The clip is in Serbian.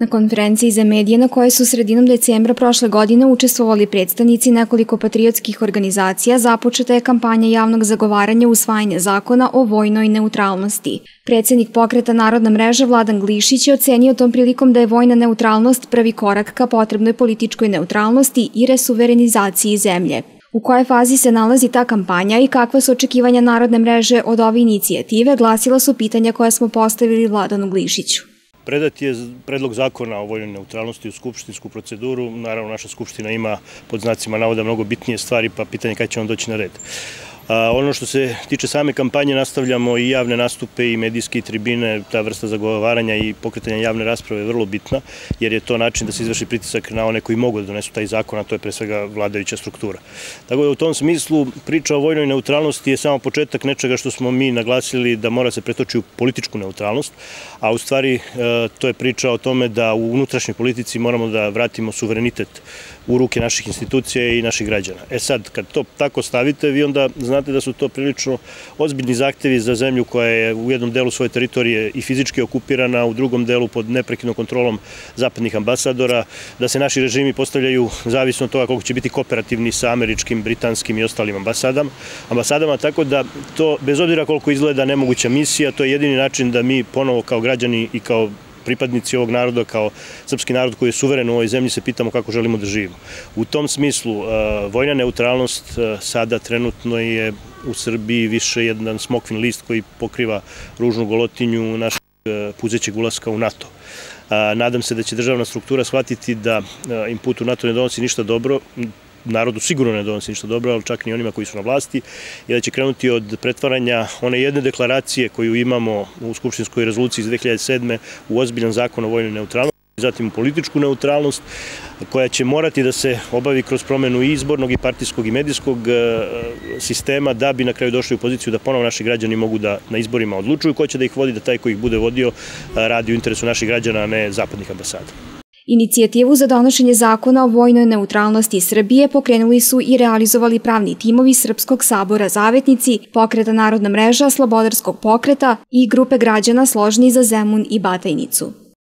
Na konferenciji za medije na kojoj su sredinom decembra prošle godine učestvovali predstavnici nekoliko patriotskih organizacija, započeta je kampanja javnog zagovaranja usvajanja zakona o vojnoj neutralnosti. Predsednik pokreta Narodna mreža Vladan Glišić je ocenio tom prilikom da je vojna neutralnost prvi korak ka potrebnoj političkoj neutralnosti i resuverenizaciji zemlje. U kojoj fazi se nalazi ta kampanja i kakva su očekivanja Narodne mreže od ove inicijative, glasila su pitanja koja smo postavili Vladanu Glišiću. Predat je predlog zakona o vojnoj neutralnosti u skupštinsku proceduru. Naravno, naša skupština ima pod znacima navoda mnogo bitnije stvari, pa pitanje kada će on doći na red. Ono što se tiče same kampanje, nastavljamo i javne nastupe i medijske tribine. Ta vrsta zagovaranja i pokretanja javne rasprave je vrlo bitna, jer je to način da se izvrši pritisak na one koji mogu da donesu taj zakon, a to je pre svega vladajuća struktura. Tako da u tom smislu priča o vojnoj neutralnosti je samo početak nečega što smo mi naglasili da mora se pretoči u političku neutralnost, a u stvari to je priča o tome da u unutrašnjoj politici moramo da vratimo suverenitet u ruke naših institucija i naših građana. Sad, kad to tako stavite, vi onda znate da su to prilično ozbiljni zahtevi za zemlju koja je u jednom delu svoje teritorije i fizički okupirana, u drugom delu pod neprekidnom kontrolom zapadnih ambasadora, da se naši režimi postavljaju zavisno od toga koliko će biti kooperativni sa američkim, britanskim i ostalim ambasadama, tako da to, bez obzira koliko izgleda nemoguća misija, to je jedini način da mi ponovo kao građani i kao pripadnici ovog naroda, kao srpski narod koji je suveren u ovoj zemlji, se pitamo kako želimo da živimo. U tom smislu, vojna neutralnost sada trenutno je u Srbiji više jedan smokvin list koji pokriva ružnu golotinju našeg puzećeg ulaska u NATO. Nadam se da će državna struktura shvatiti da im put u NATO ne donosi ništa dobro, narodu sigurno ne donosi ništa dobro, ali čak ni onima koji su na vlasti, i da će krenuti od pretvaranja one jedne deklaracije koju imamo u Skupštinskoj rezoluciji iz 2007. u ozbiljan zakon o vojnoj neutralnosti, zatim u političku neutralnost, koja će morati da se obavi kroz promenu i izbornog i partijskog i medijskog sistema, da bi na kraju došli u poziciju da ponovo naši građani mogu da na izborima odlučuju ko će da ih vodi, da taj koji ih bude vodio radi u interesu naših građana, a ne zapadnih ambasada. Inicijativu za donošenje zakona o vojnoj neutralnosti Srbije pokrenuli su i realizovali pravni timovi Srpskog sabora Zavetnici, Pokreta Narodna mreža, Slobodarskog pokreta i grupe građana složni za Zemun i Batajnicu.